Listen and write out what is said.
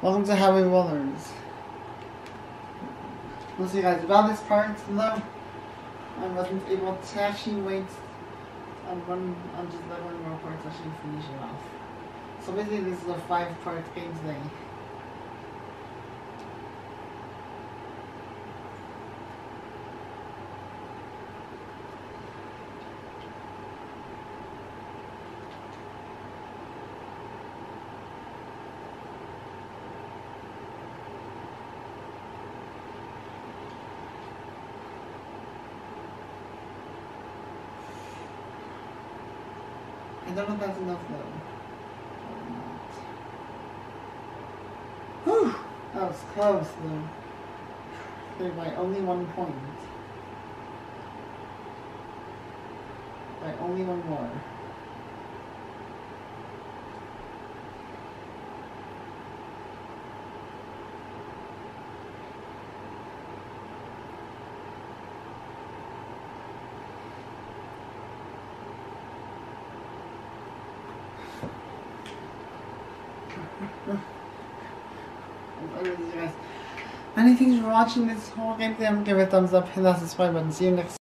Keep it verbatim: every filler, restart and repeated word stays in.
Welcome to Highway Rollers. We'll see you guys about this part. No, I wasn't able to actually wait on one, on just that one more part to actually finish it off. So basically this is a five part game today. I don't know if that's enough though. Whew! That was close though. They're by only one point. By only one more. Many thanks for watching this whole gameplay. I'm gonna give it a thumbs up, hit that subscribe button. See you next time.